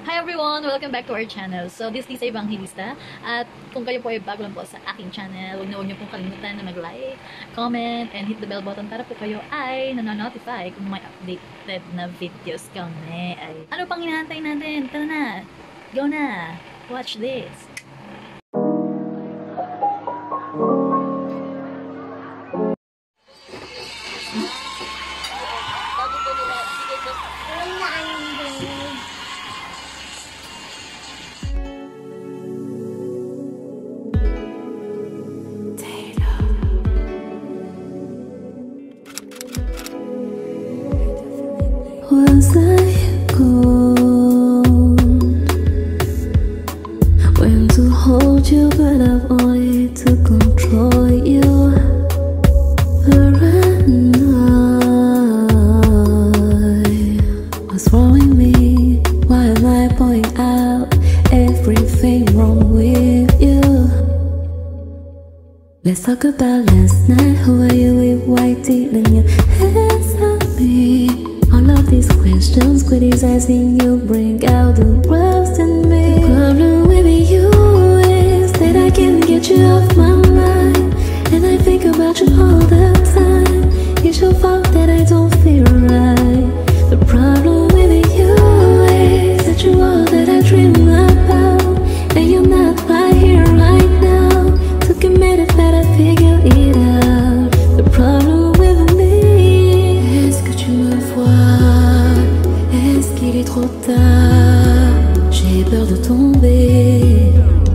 Hi everyone! Welcome back to our channel. So, this is Evangelista. At kung kayo po ay bago lang po sa aking channel, huwag niyo pong kalimutan na mag-like, comment, and hit the bell button para po kayo ay nananotify kung may updated na videos kami. Ay, ano pang hinahantay natin? Tara na! Go na! Watch this! Was I gone? When to hold you, but I've only to control you. What's wrong with me? Why am I pointing out everything wrong with you? Let's talk about last night. Who are you with? Why didn't you answer me? All of these questions, criticizing you, bring out the worst in me. The problem with you is that I can't get you off my mind, and I think about you all the time. It's your fault that I don't feel right. The problem with you is that you're all that I dream about, and you're not right here right now to commit it, better figure it out. The problem with me, est-ce que tu me vois? Est-ce qu'il est trop tard? J'ai peur de tomber.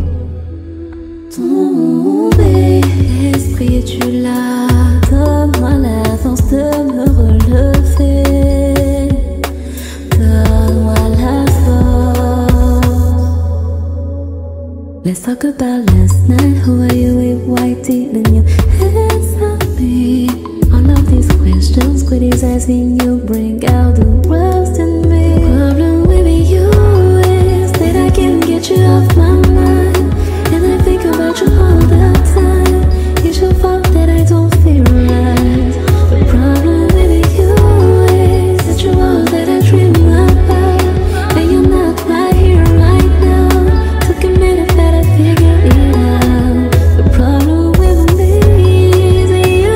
Tomber, esprit, es-tu là? Donne-moi la force de me relever. Donne-moi la force. Let's talk about last night. Who are you with? Why didn't you answer me? All of these questions, criticizing you, bring out the worst in me. The problem with you is that I can't get you off my mind, and I think about you all the time. It's your fault that I don't feel right. The problem with you is that you're all that I dream about, and you're not right here right now to commit it, better figure it out. The problem with me is you.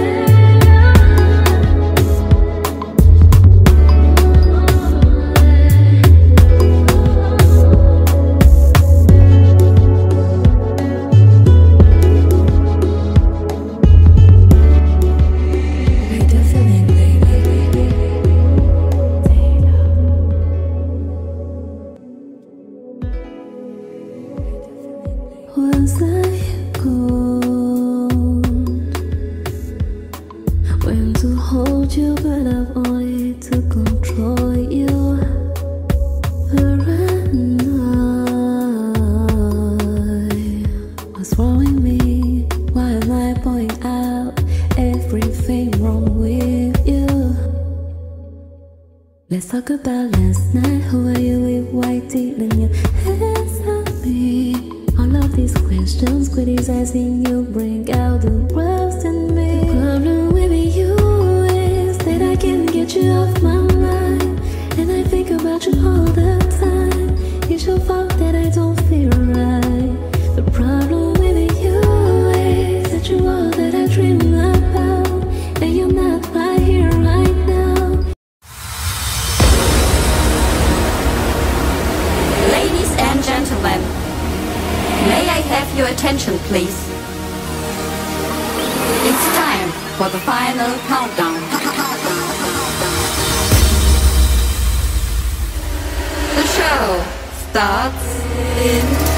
Was I gone? When to hold you, but I've only to control you. What's wrong with me? Why am I pointing out everything wrong with you? Let's talk about last night. Who are you with? Why didn't you answer me? All of these questions, criticizing you, bring out the worst in me. The problem with you is that I can't get you off my mind, and I think about you all the time. It's your fault that I don't feel right. The problem with you is that you're all that I dream about, and you're not right here right now. Ladies and gentlemen, may I have your attention, please? It's time for the final countdown. The show starts in